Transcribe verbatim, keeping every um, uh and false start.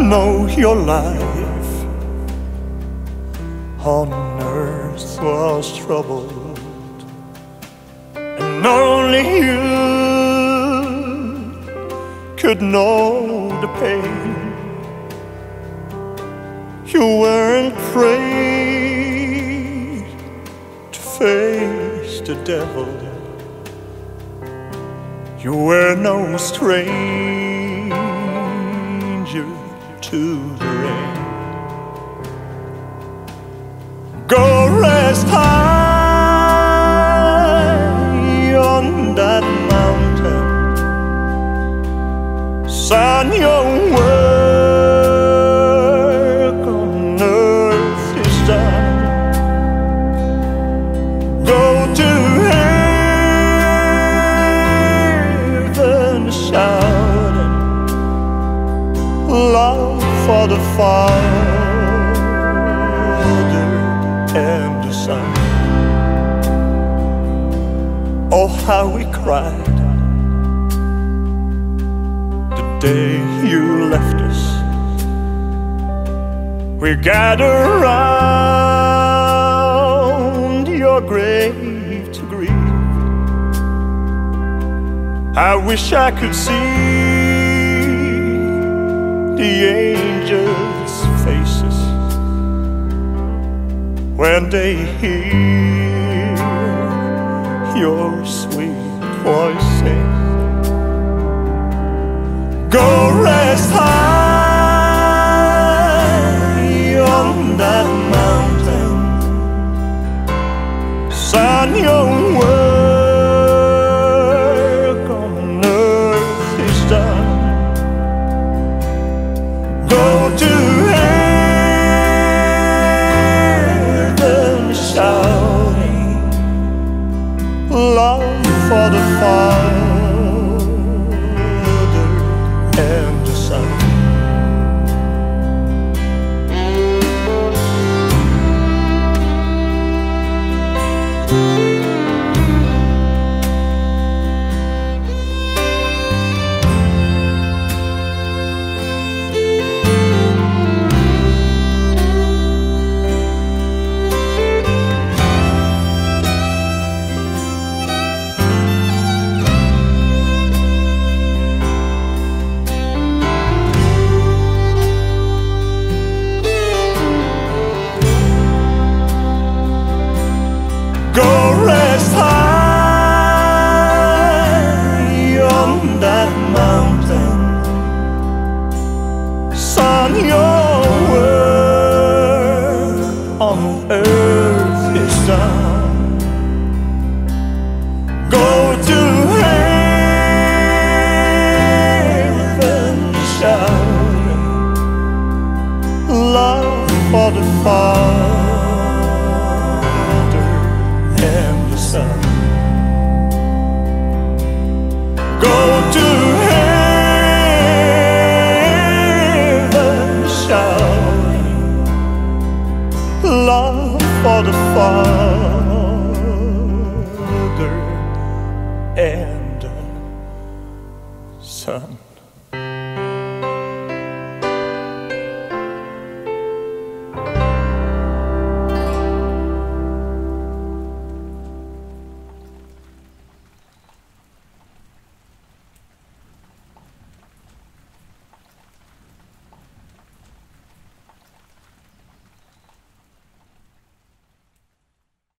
know your life on earth was troubled, and only you could know the pain. You weren't afraid to face the devil. You were no stranger to the rain. Go rest high on that mountain, son. Your work on earth is done. Go to heaven shouting love for the Father and the Son. Oh, how we cried the day you left us. We gathered around your grave to grieve. I wish I could see the angels' faces when they hear your sweet voice sing. Go rest high on that mountain, son. Your work on earth is done. Go to heaven shouting love for the Father and the Son. Go rest high on that mountain, son. Your work on earth is done. Go to heaven shouting love for the Father and the Son. Go to heaven shouting love for the Father and the Son.